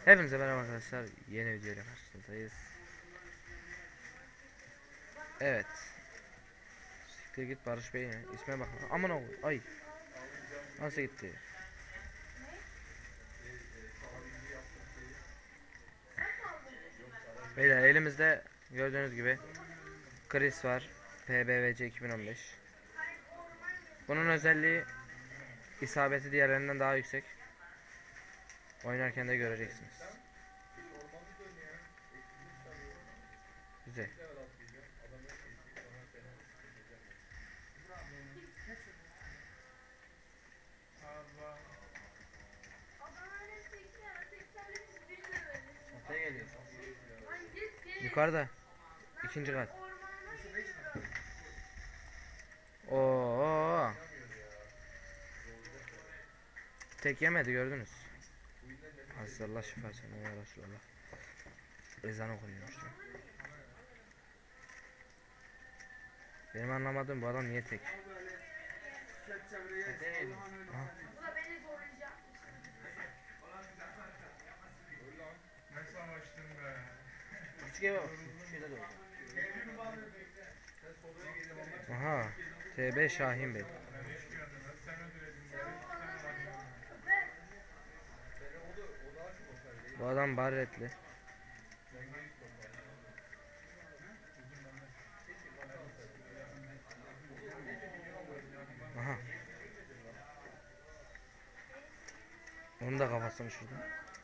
Hepinize merhaba arkadaşlar. Yeni videoyla karşınızdayız. Evet. Siktir git Barış Bey ne? İsme bak. Aman oğlum. Ay. Nasıl gitti? Beyler elimizde gördüğünüz gibi Chris var. PBVC 2015. Bunun özelliği isabeti diğerlerinden daha yüksek. Oynarken de göreceksiniz. Güzel. Yukarıda. İkinci kat. Oo. Tek yemedi gördünüz. Hastallah şifasına ya Resulallah. Ezan okunuyormuş. Benim anlamadığım bu adam niye tek? Aha. TB Şahin Bey. Bu adam baretli. Aha. Onun da kafasını şurada.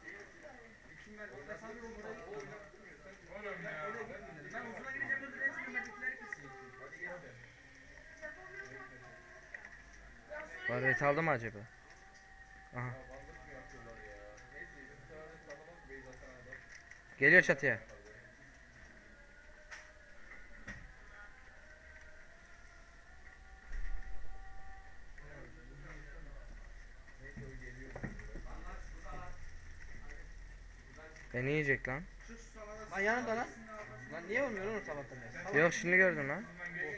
Baret aldı mı acaba? Aha. Geliyor çatıya. Beni yiyecek lan. Lan yanımda lan. Lan niye olmuyor oğlum sabahtan beri? Yok şimdi gördüm lan.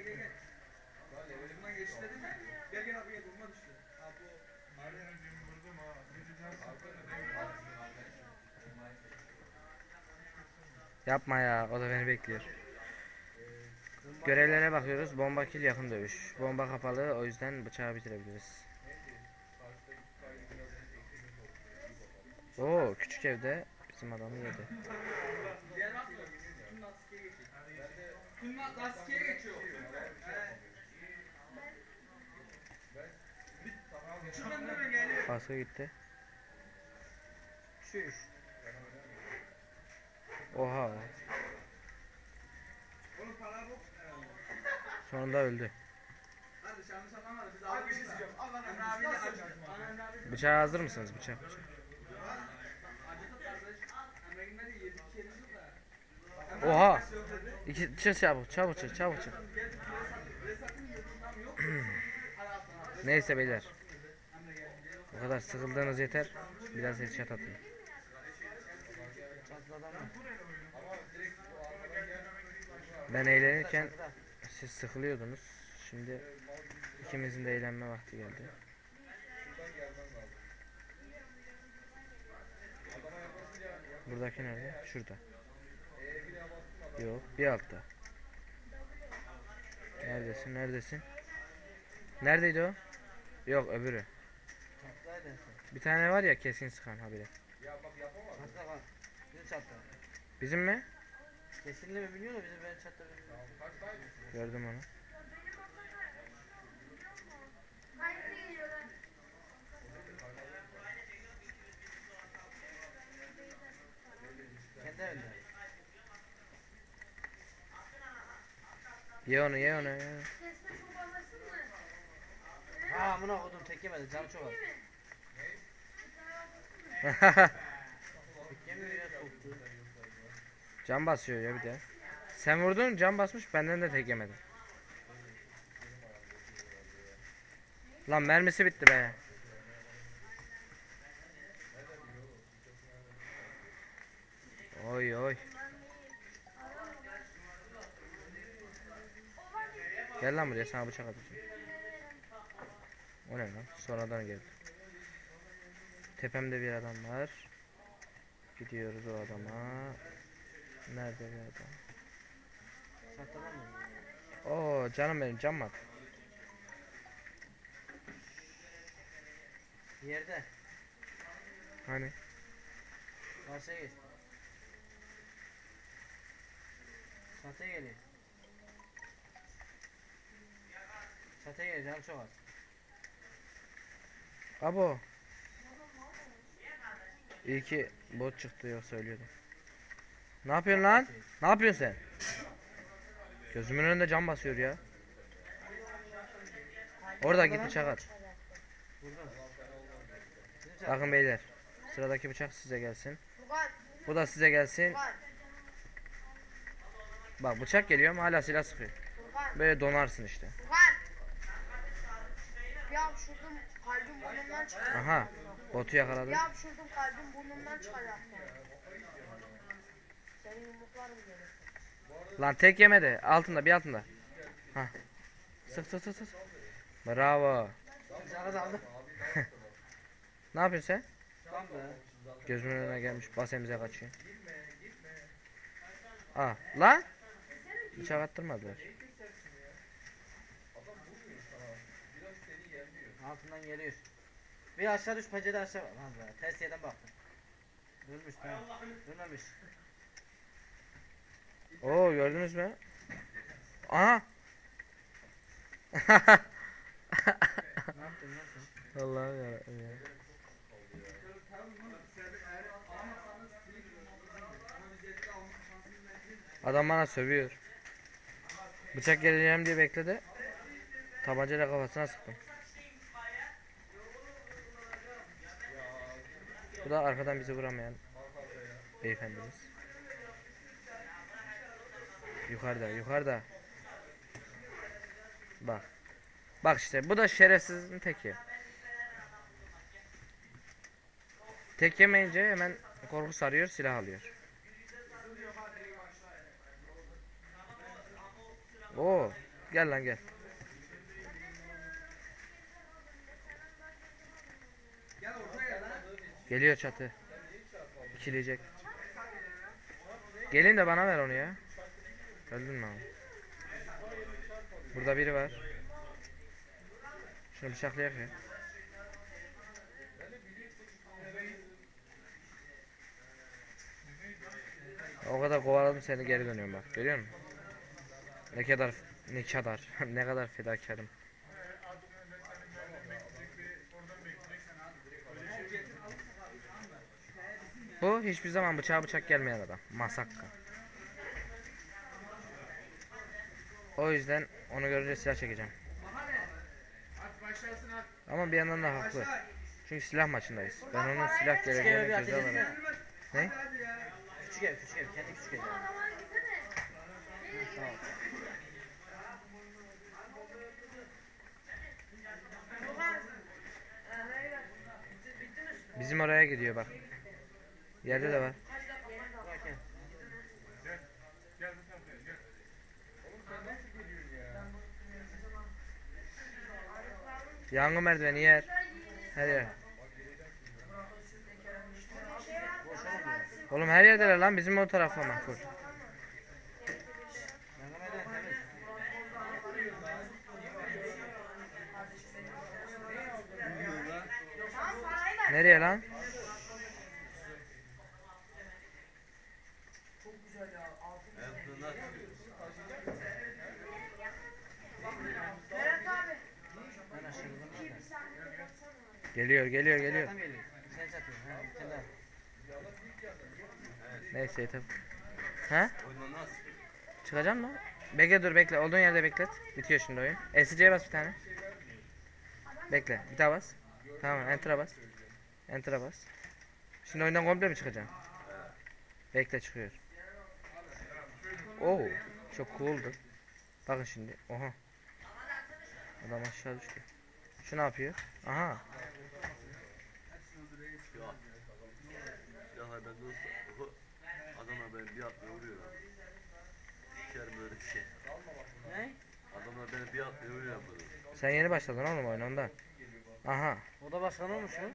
Yapma ya, o da beni bekliyor. Görevlere bakıyoruz. Bomba kill, yakın dövüş. Bomba kapalı, o yüzden bıçağı bitirebiliriz. Oo, küçük evde bizim adamı yedi. Baskı gitti. Şuş. Oha. Sonunda öldü. Bıçağa hazır mısınız? Bıçak. Oha. Çık çabuk çık. Neyse beyler. Bu kadar sıkıldığınız yeter. Biraz headshot atayım. Ben eğlenirken siz sıkılıyordunuz. Şimdi ikimizin de eğlenme vakti geldi. Buradaki nerede? Şurada. Yok, bir altta. Neredesin? Neredeydi o? Yok, öbürü. Bir tane var ya keskin sıkan habire. Bizim mi? Kesinlikle mi biliyor da bizim ben çatta bilmiyorum. Gördüm onu. Kendi evinde. Ye onu. Ha amına kodum tek yemedi canı çok az. Tek yemiyor ya soktu. Can basıyor ya bir de. Sen vurdun, can basmış, benden de tek yemedim. Lan mermisi bitti be. Oy. Gel lan buraya, sana bıçak atacağım. O ne lan? Sonradan geldi. Tepemde bir adam var. Gidiyoruz o adama. Nerede bir adam? Tahtadan mı? Oo canım benim cam at. Yerde. Hani? Karşıya geç. Çatıya geliyor. Çatıya geliyor canım çok az. Abo. İyi ki bot çıktı yok söylüyordum. Ne yapıyorsun lan? Ne yapıyorsun sen? Gözümün önünde cam basıyor ya. Orada git bıçak at. Buradan. Bizim çatı. Bakın beyler. Sıradaki bıçak size gelsin. Furkan, Bu da size gelsin. Furkan, Bak bıçak geliyor ama hala silah sıkıyor. Furkan, Böyle donarsın işte. Furkan. Bir hapşurdum kalbim burnumdan çıkacak. Aha. Botu yakaladı. Bir hapşurdum kalbim burnumdan çıkacak. Senin yumruklar mı gelir? Lan tek yemedi. Altında bir altında. Hah. Sık sık sık sık. Bravo. Bıçağı da aldım. Ne yapıyorsun sen? Tamam be. Gözümün önüne gelmiş. Basemize kaçıyor. Aa. Lan. Bıçak attırmadılar. Altından geliyor. Bir aşağı düş pencere aşağı bak. Lan be. Ters yerden baktım. Ölmüş tamam. Ölmemiş. Oo gördünüz mü? Aha. Ne yaptın lan sen? Allah'ım yarabbim ya. Adam bana sövüyor. Bıçak geleceğim diye bekledi. Tabancayla kafasına sıktım. Bu da arkadan bizi vuramayan beyefendimiz. Yukarıda, yukarıda. Bak. Bak işte bu da şerefsizin teki. Tek yemeyince hemen korku sarıyor, silah alıyor. Oo, gel lan gel. Geliyor çatı. İkileyecek. Gelin de bana ver onu ya. Öldün mü abi? Burada biri var. Şunu bıçaklayak ya. O kadar kovaladım seni geri dönüyorum bak. Görüyor musun? Ne kadar fedakarım. Bu hiçbir zaman bıçak gelmeyen adam. Masakka. O yüzden onu görünce silah çekeceğim. Ama bir yandan da haklı. Çünkü silah maçındayız. Ben onun silah Küçük eve bir geleceğini ateş göze alarak. etsene. Ne? Küçük ev, küçük ev. Kendi küçük ev. Ha, sağ ol. Bizim oraya gidiyor bak. Yerde de var. Bırak gel. Yangın merdiveni yer. Her yer. Boşuna gidiyor. Oğlum her yerdeler lan bizim o tarafta mahfur. Yangın eden temiz. Nereye lan? Ben aşırıdım. Geliyor geliyor geliyor. Tam geliyor. Sen çatıyorsun. Ha, bir tane daha. Neyse yeter. He? Çıkacağım mı? Bekle dur bekle. Olduğun yerde beklet. Bitiyor şimdi oyun. SC'ye bas bir tane. Bekle. Bir daha bas. Tamam enter'a bas. Enter'a bas. Şimdi oyundan komple mi çıkacaksın? Bekle çıkıyor. Oo, çok cool'du. Bakın şimdi. Oha. Adam aşağı düştü. Şu ne yapıyor? Aha. Silahlar bende olsa adamlar beni bir atmaya vuruyor. Sikerim böyle bir şey. Ne? Adamlar beni bir atmaya vuruyor böyle. Sen yeni başladın oğlum oyun ondan. Aha. O da başkan olmuş mu?